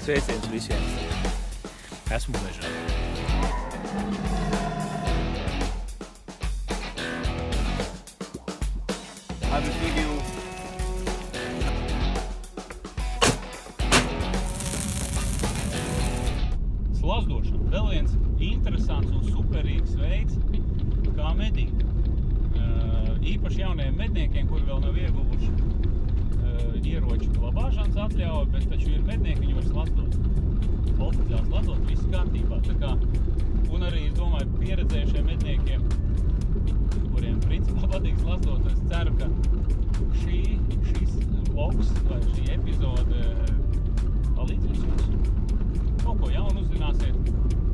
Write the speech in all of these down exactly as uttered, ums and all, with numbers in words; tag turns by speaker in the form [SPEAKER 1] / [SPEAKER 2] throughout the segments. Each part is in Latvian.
[SPEAKER 1] Sveiciens visiem. Esmu mežā. I will give you slazdošana. Vēl viens interesants un superīgs veids, kā medīt. Īpaši jaunajiem medniekiem, kuri vēl nav ieguvuši ieroču glabāšanas atļauju, bet taču ir mednieki, viņi var slazdot. Oficiāli slazdot, viss kārtībā. Tā kā, un arī, es domāju, pieredzējušiem medniekiem, kuriem principā patīk slazdot, es ceru, ka šī, šis vlogs vai šī epizode palīdzēs jums. Kaut ko jaunu uzzināsiet.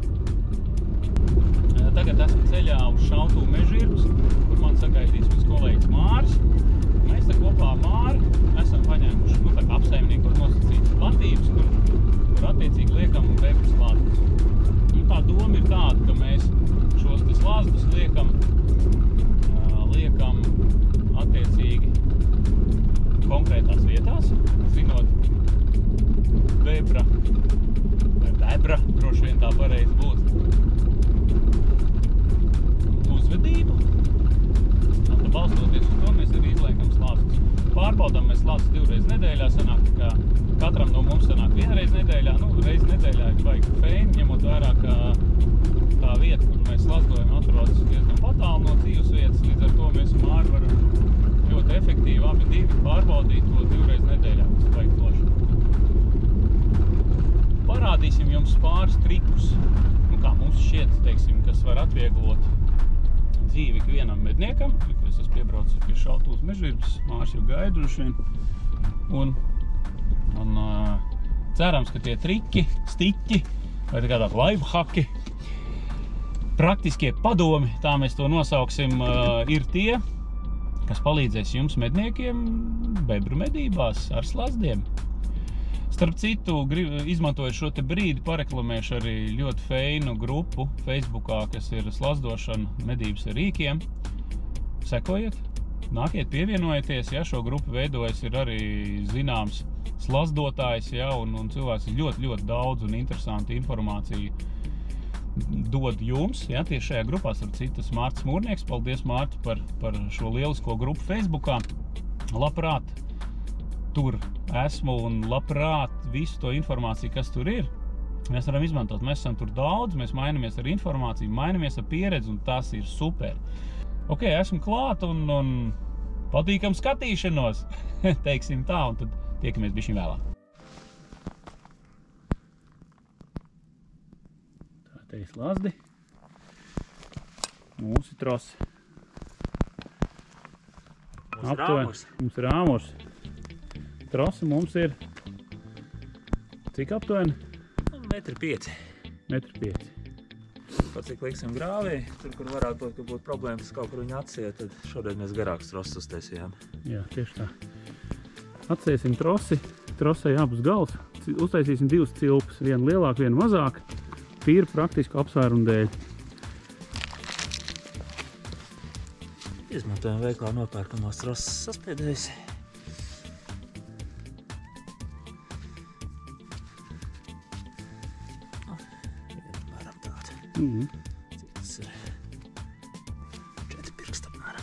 [SPEAKER 1] Tagad esmu ceļā uz Šautuvu mežģirbus, kur man sagaidīs mans kolēģis Māris. Mēs te kopā ar Māri esam paņēmuši, nu, tā kā apsaimniekot nosacītas platības, kur, kur attiecīgi liekam bebru slazdus. Un tā doma ir tāda, ka mēs šos te slazdus liekam, liekam attiecīgi konkrētās vietās, zinot bebra, vai bebra, droši vien tā pareizi būtu, uzvedību. Un tad balstoties uz to, mēs arī izliekam slazdus. Pārbaudām mēs slazdus divreiz nedēļā, sanāk, ka katram no mums sanāk vienreiz nedēļā. Nu, reiz nedēļā ir baigi feini, ņemot vērā, ka tā vieta, kur mēs slazdojam, atrodas diezgan patālu no dzīves vietas. Līdz ar to mēs un Māri varam ļoti efektīvi abi divi pārbaudīt to divreiz nedēļā, kas baigi plaši. Parādīsim jums pāris trikus, nu kā mums šķiet, teiksim, kas var atvieglot dzīvi ikvienam medniekam. Es esmu piebraucis pie Šautuvas mežģirbes, Māris jau gaida droši vien. Un, un uh, cerams, ka tie triki, stiķi vai tā kā tādi lifehaki, praktiskie padomi, tā mēs to nosauksim, uh, ir tie, kas palīdzēs jums medniekiem bebru medībās ar slazdiem. Starp citu, izmantojot šo te brīdi, pareklamēšu arī ļoti feinu grupu Facebookā, kas ir slazdošana medības ar rīkiem. Sekojiet, nākiet, pievienojieties, ja šo grupu veidojas ir arī zināms slazdotājs, ja, un, un cilvēks ļoti, ļoti daudz un interesanti informāciju dod jums, ja, tieši šajā grupā, starp citas Mārtis Mūrnieks. Paldies, Mārti, par, par šo lielisko grupu Facebookā. Labprāt, tur esmu un labprāt visu to informāciju, kas tur ir, mēs varam izmantot. Mēs esam tur daudz, mēs mainamies ar informāciju, mainamies ar pieredzi, un tas ir super. Ok, esmu klāt un, un patīkam skatīšanos, teiksim tā, un tad tiekamies bišķiņ vēlāk. Tā te ir slazdi, mūsu trosi. Aptuveni, mums ir āmurs. Trosi mums ir, cik aptuveni?
[SPEAKER 2] Metri pieci.
[SPEAKER 1] Metri pieci.
[SPEAKER 2] Pat cik liksim grāvī, tur, kur varētu būt, ka būtu problēmas, kaut kur viņi atsiet, tad šodien mēs garāks trosis uztaisījām.
[SPEAKER 1] Jā, tieši tā. Atsiesim trosi, trosai abus gals, uztaisīsim divas cilpus, vienu lielāku, vienu mazāku, tīri praktisku apsvērumu dēļ.
[SPEAKER 2] Izmantojam veiklā nopērkamās troses saspiedējus.
[SPEAKER 1] Mm-hmm.
[SPEAKER 2] Cik tas ir? Četri pirksti apmēram.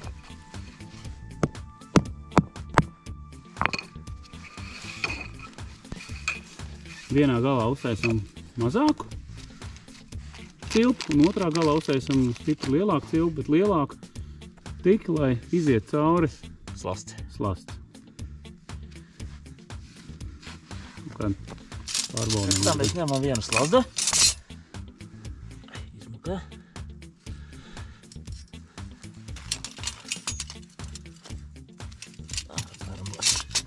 [SPEAKER 1] Vienā galā uztaisam mazāku cilpu, un otrā galā uztaisam stipri lielāku cilpu, bet lielāku tik, lai iziet cauri
[SPEAKER 2] Slazds.
[SPEAKER 1] slazds. Kad pārbaudām.
[SPEAKER 2] Tā mēs ņemam vienu slazdu. Izmukā. Tā, apmēram būs.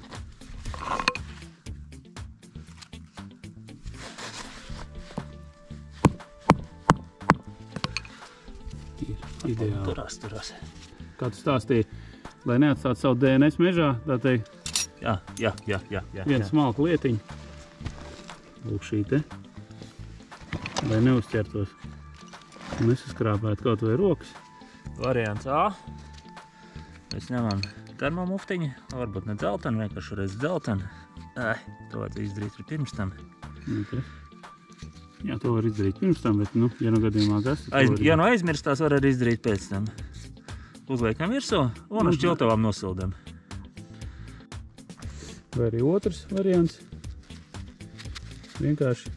[SPEAKER 1] Ideāli.
[SPEAKER 2] Turās, turās.
[SPEAKER 1] Kā tu stāstīji, lai neatstātu savu D N S mežā, tā teikt,
[SPEAKER 2] Jā, jā, jā, jā, jā.
[SPEAKER 1] viena smalka lietiņa. Lūk šī te. Lai neuzķertos. Nesaskrāpētu kaut vai rokas.
[SPEAKER 2] Variants A. Mēs ņemam termomuftiņu, varbūt ne dzeltenu, vienkārši reiz dzeltenu. Ai, to vajadzēja izdarīt pirms tam.
[SPEAKER 1] Okay. Jā, to var izdarīt pirms tam, bet, nu, ja nu gadījumā gas,
[SPEAKER 2] Aiz, ja nu aizmirstās, var arī izdarīt pēc tam. Uzliekam virsū un uz šķiltavām nosildam.
[SPEAKER 1] Vai arī otrs variants. Vienkārši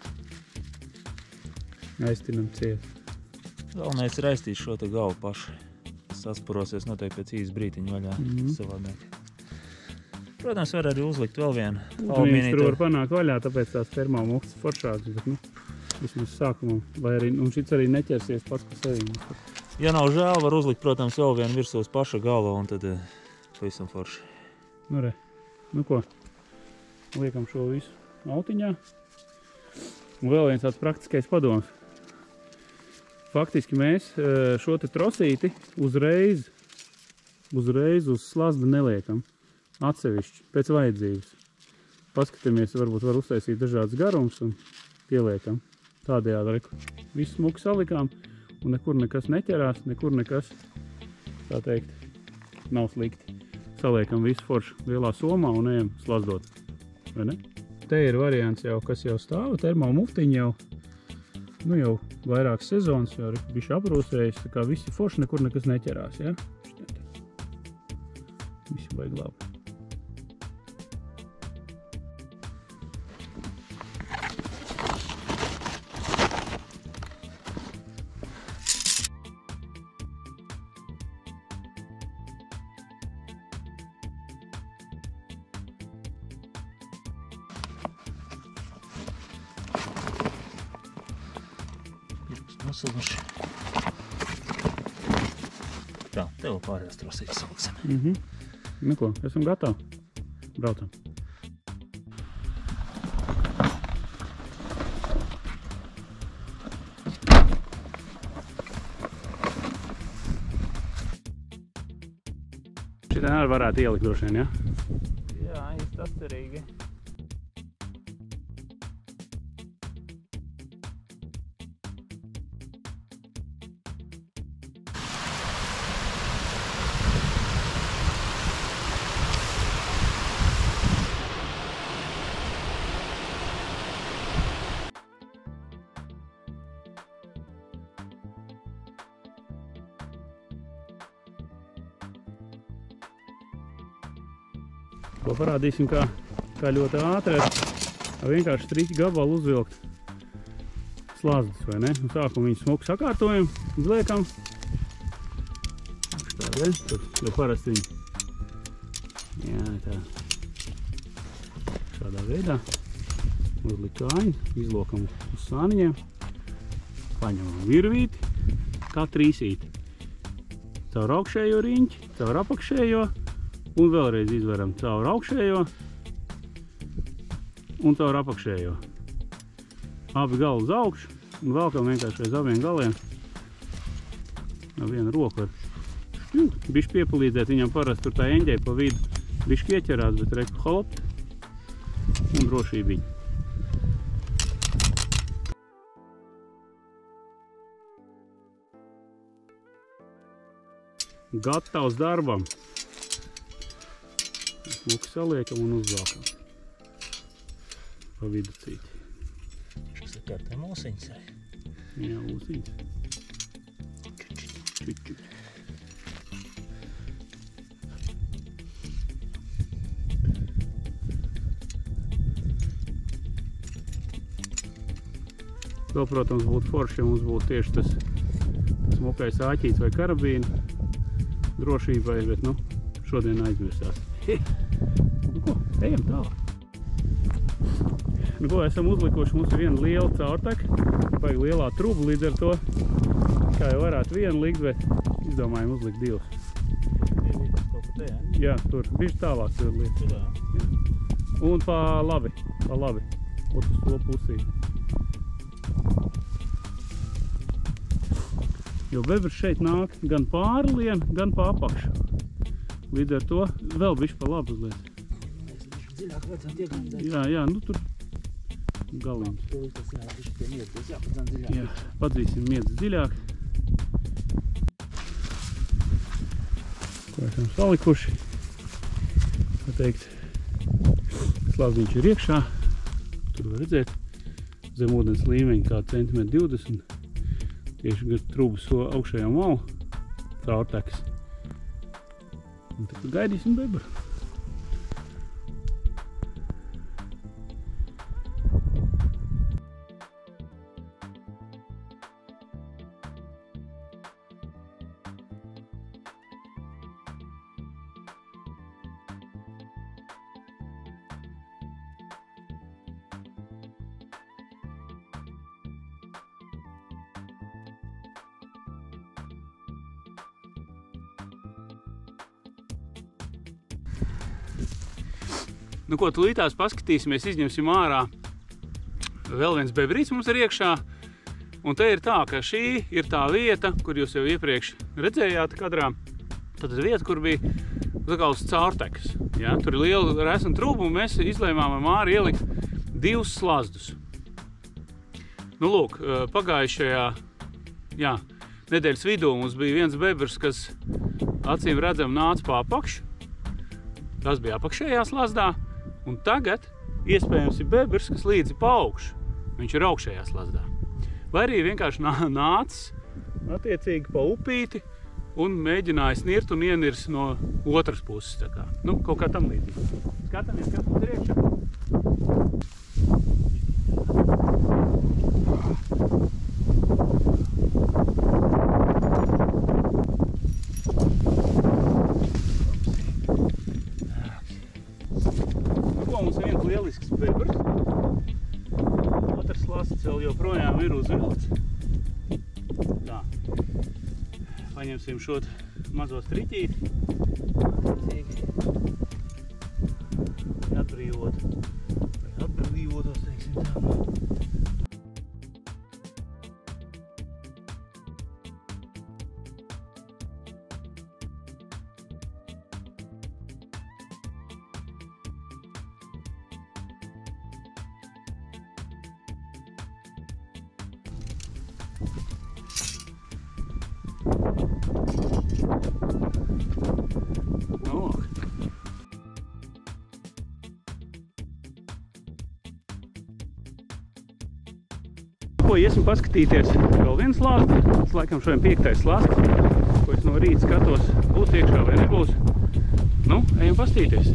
[SPEAKER 1] aiztinam ciet.
[SPEAKER 2] Galvenais ir aiztīt šo te galvu pašu. Sasparosies noteikti pēc īsa brītiņa vaļā
[SPEAKER 1] Mhm.
[SPEAKER 2] savādāk. Protams, var arī uzlikt vēl vienu
[SPEAKER 1] Viņš tur var panākt vaļā, tāpēc tās termomuktas foršākas, bet, nu, vismaz sākumā. Vai arī, un šits arī neķersies pats pa sevi.
[SPEAKER 2] Ja nav žēl, var uzlikt, protams, vēl vienu virsū uz paša gala un tad eh, pavisam forši.
[SPEAKER 1] Nu, re. Nu, ko? Liekam šo visu autiņā. Un vēl viens tāds praktiskais padoms. Faktiski mēs eh, šo te trosīti uzreiz, uzreiz uz slazda neliekam. Atsevišķi, pēc vajadzības. Paskatāmies, varbūt var uztaisīt dažādas garums un pieliekam. Tādējādi reku. Visu smuku salikām un nekur nekas neķerās, nekur nekas, tā teikt, nav slikti. Saliekam visu foršu lielā somā un ejam slazdot. Vai ne? Te ir variants jau, kas jau stāv, termomuftiņi jau, nu jau vairākas sezonas, jau ir bišķi aprūsējis, tā kā visi forši, nekur nekas neķerās, ja? Visi vajag labi.
[SPEAKER 2] Nosilduši. Tā, tev pārējās trosītas saliksim.
[SPEAKER 1] Mhm. Nu ko, esam gatavi. Braucam. Šitā arī varētu ielikt droši vien, ja?
[SPEAKER 2] Jā, īsti atcerīgi.
[SPEAKER 1] Ko parādīsim, kā, kā ļoti ātri ar vienkārši striķi gabalu uzvilkt slazdas, vai ne? Un sākumu viņu smuku sakārtojam, uzliekam. Tādēļ, tur, jo parasti viņi. Jā, tā. Šādā veidā. Uzlikt kājiņu, izlokam uz sāniņiem. Paņemam virvīti, kā trīsīti. Caur augšējo riņķi, caur apakšējo. Un vēlreiz izveram caur augšējo un caur apakšējo. Abi gali uz augšu un velkam vienkārši aiz abiem galiem. Ar vienu roku var bišķi piepalīdzēt, viņam parasti tur tā eņģei pa vidu bišķi ieķerās, bet reku holopt un drošībiņi. Gatavs darbam. Smuku saliekam un uzvelkam. Pa vidu cīti.
[SPEAKER 2] Šis ir kā te mūsiņas.
[SPEAKER 1] Jā, mūsiņas. Čuķi. Vēl, protams, būtu forši, ja mums būtu tieši tas smukais āķīts vai karabīna drošībai, bet, nu, šodien aizmirsās. Nu ko, ejam tālāk. Nu ko, esam uzlikuši, mums ir viena liela caurtaka, vajag lielā truba, līdz ar to, kā jau varētu vienu likt, bet izdomājam uzlikt divas. Jā, tur, bišķi tālāk tur liek. Jā. Un pa labi, pa labi, ot uz to pusīt. Jo bebrs šeit nāk gan pāri lien, gan pa apakšu. Līdz ar to vēl bišķi pa labi uzliek.
[SPEAKER 2] Dziļāk vajadzētu iegāmt.
[SPEAKER 1] Jā, jā, nu tur galīgs. Jā, padzīsim miedz dziļāk. Ko esam salikuši. Tā teikt, slazdiņš ir iekšā. Tur var redzēt. zem ūdens līmeņa kā centimetri divdesmit. Tieši gar trūbas augšējā malu caurteks. Un tad gaidīsim bebru. Nu, ko tūlītās paskatīsimies, izņemsim ārā. Vēl viens bebrīts mums ir iekšā. Un te ir tā, ka šī ir tā vieta, kur jūs jau iepriekš redzējāt kadrā. Tad ir vieta, kur bija tā kā uz caurtekas. Ja? Tur ir liela resna trūba, un mēs izlēmām ar Māri ielikt divus slazdus. Nu, lūk, pagājušajā jā, nedēļas vidū mums bija viens bebrs, kas acīm redzam nāca pa apakšu. Tas bija apakšējā slazdā. Un tagad iespējams ir bebrs, kas līdzi pa augšu. Viņš ir augšējā slazdā. Vai arī vienkārši nācis attiecīgi pa upīti un mēģināja snirt un ienirs no otras puses. Tā kā. Nu, kaut kā tam līdzīgi. Skatāmies, kas mums ir iekšā. Mums ir viens lielisks bebrs. Otrs slasts vēl joprojām ir uzvilkts. Tā. Paņemsim šo mazo striķīti. Lai atbrīvot. Lai atbrīvotos, teiksim tā. Nu, ko iesim paskatīties vēl viens slāzdi. Tas laikam šodien piektais slāzdi, ko es no rīta skatos, būs iekšā vai nebūs. Nu, ejam paskatīties.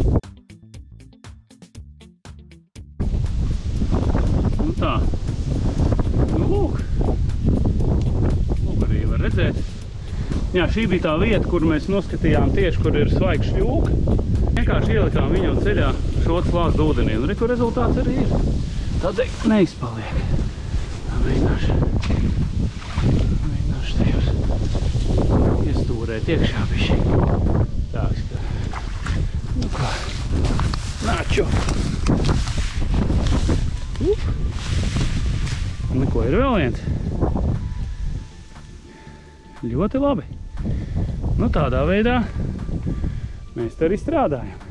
[SPEAKER 1] Nu tā. Nu, lūk. Lūk, arī var redzēt. Jā, šī bija tā vieta, kur mēs noskatījām tieši, kur ir svaiga šļūka. Vienkārši ielikām viņu ceļā šo slāzdu ūdenī. Un re, kur rezultāts arī ir. Tādēļ neizpaliek. Tā mēģināšu. Mēģināšu te jūs iestūrēt iekšā bišķi. Tā, ka. Nu kā. Nāču. Up. Un ko ir vēl viens? Ļoti labi. Nu, tādā veidā mēs te arī strādājam.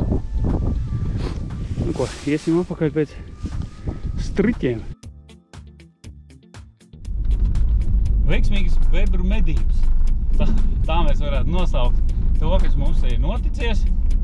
[SPEAKER 1] Nu, ko, iesim apakaļ pēc striķiem. Veiksmīgas bebru medības. Tā, tā mēs varētu nosaukt to, kas mums ir noticies.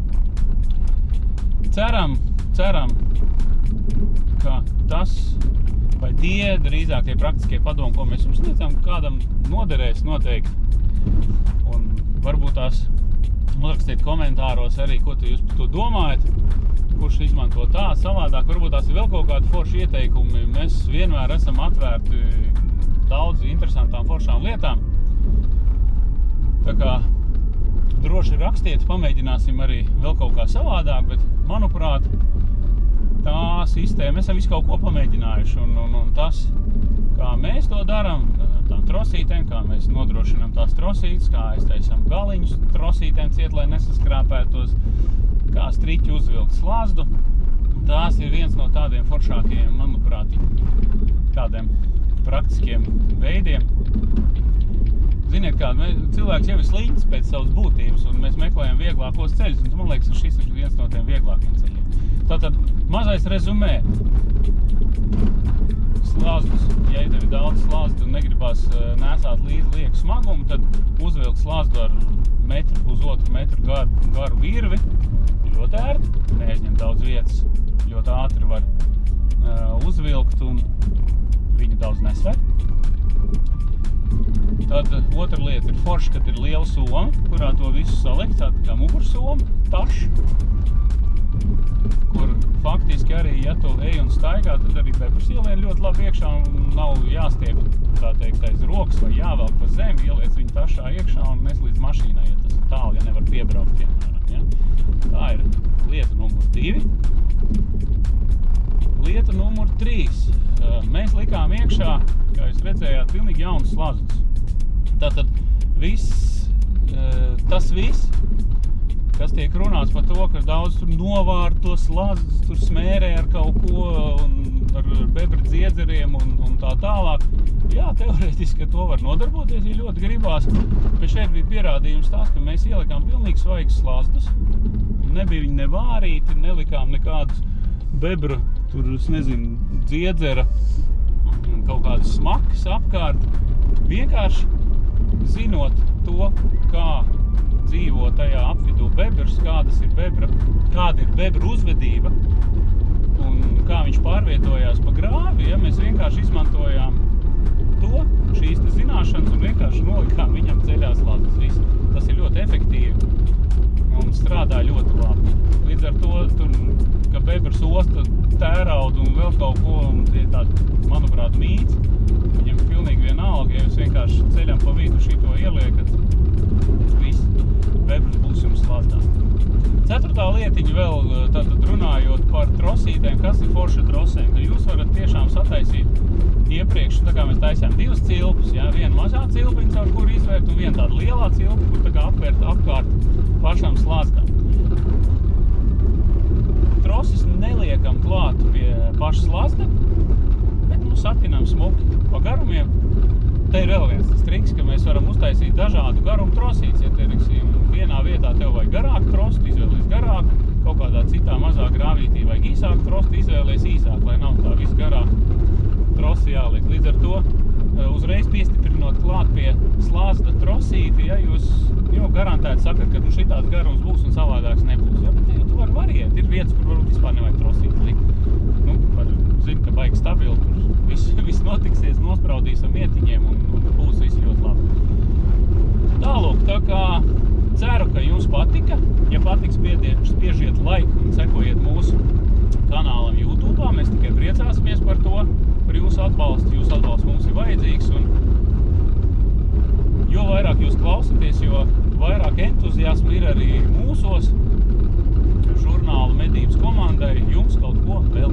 [SPEAKER 1] Ceram, ceram, ka tas vai tie, drīzāk tie praktiskie padomi, ko mēs jums sniedzam, kādam noderēs noteikti. Un varbūt tās uzrakstīt komentāros arī, ko jūs par to domājat, kurš izmanto tā, savādāk. Varbūt tās ir vēl kaut kādi forši ieteikumi. Mēs vienmēr esam atvērti daudz interesantām foršām lietām. Tā kā droši rakstiet, pamēģināsim arī vēl kaut kā savādāk, bet manuprāt, tā sistēma, mēs esam visu kaut ko pamēģinājuši, un, un, un tas, kā mēs to darām, tām trosītēm, kā mēs nodrošinām tās trosītes, kā aiztaisam galiņus trosītēm ciet, lai nesaskrāpētos, kā striķi uzvilkt slazdu, tās ir viens no tādiem foršākajiem, manuprāt, tādiem praktiskiem veidiem. Ziniet kā, mēs, cilvēks jau ir sliņķis pēc savas būtības, un mēs meklējam vieglākos ceļus, un man liekas, ka šis ir viens no tiem vieglākiem ceļiem. Tātad mazais rezumē. Slāzdus, ja tev ir daudz slāzdu un negribās nesāt līdzi lieku smagumu, tad uzvilkt slāzdu ar metru, pusotru metru garu, garu virvi. Ļoti ērti, neaizņem daudz vietas, ļoti ātri var uh, uzvilkt. salikt, un viņi daudz nesver. Tad otra lieta ir forši, kad ir liela soma, kurā to visu salikt, tāda kā mugursoma, tašs, kur faktiski arī, ja tu ej un staigā, tad arī bebrs ielien ļoti labi iekšā un nav jāstiep, tā teikt, aiz rokas vai jāvelk pa zemi, ieliec viņu tašā iekšā un nes līdz mašīnai, ja tas ir tālu, ja nevar piebraukt, piemēram, ja? Tā ir lieta numur divi. Lieta numur trīs. Mēs likām iekšā, kā jūs redzējāt, pilnīgi jaunus slazdus. Tātad viss, tas viss, kas tiek runāts par to, ka daudz tur novārt tos slazdus, tur smērē ar kaut ko, un ar bebra dziedzeriem un, un tā tālāk. Jā, teorētiski, ka to var nodarboties, ja ļoti gribās, bet šeit bija pierādījums tās, ka mēs ielikām pilnīgi svaigus slazdus. Nebija viņi nevārīti, nelikām nekādus bebra, tur, es nezinu, dziedzera, kaut kādas smakas apkārt. Vienkārši zinot to, kā dzīvo tajā apvidū bebrs, kādas ir bebra, kāda ir bebra uzvedība un kā viņš pārvietojās pa grāvi, ja mēs vienkārši izmantojām to, šīs te zināšanas un vienkārši nolikām viņam ceļā slazdus. Viss. Tas ir ļoti efektīvi un strādā ļoti labi. Līdz ar to, tur, ka bebrs osta tēraudu un vēl kaut ko, un tie tādi, manuprāt, mīts, viņam pilnīgi vienalga, ja jūs vienkārši ceļam pa vidu šito ieliekat, viss, bebrs būs jums slazdā. Ceturtā lietiņa vēl, tātad runājot par trosītēm, kas ir forša trosēm, ka jūs varat tiešām sataisīt iepriekš, tā kā mēs taisām divas cilpus, jā, viena mazā cilpiņa, caur kuru izvērt, un viena tāda lielā cilpa, kur tā kā apvērt apkārt pašam slazdam. Trosis neliekam klāt pie paša slazda, bet, nu, satinām smuki pa garumiem. Te ir vēl viens tas triks, ka mēs varam uztaisīt dažādu garumu trosītes. Ja, teiksim, vienā vietā tev vajag garāku trostu, izvēlies garāku, kaut kādā citā mazā grāvītī vajag īsāku trostu, izvēlies īsāk, lai nav tā viss garāk trosi jāliek. Līdz ar to uzreiz piestiprinot klāt pie slazda trosīti, ja jūs jau garantēti sakat, ka nu, šitāds garums būs un savādāks nebūs. Ja, bet ja tu vari variēt, ir vietas, kur varbūt vispār nevajag trosīti likt. Nu, var, zinu, ka baigi stabili, tur viss, viss notiksies, nospraudīsim mietiņiem un, un būs viss ļoti labi. Tālūk, tā kā ceru, ka jums patika. Ja patiks, spiežiet like un sekojiet mūsu kanālam YouTube'ā. Mēs tikai priecāsimies par to, par jūsu atbalstu. Jūsu atbalsts mums ir vajadzīgs. Un jo vairāk jūs klausaties, jo vairāk entuziasmu ir arī mūsos žurnāla medības komandai jums kaut ko vēl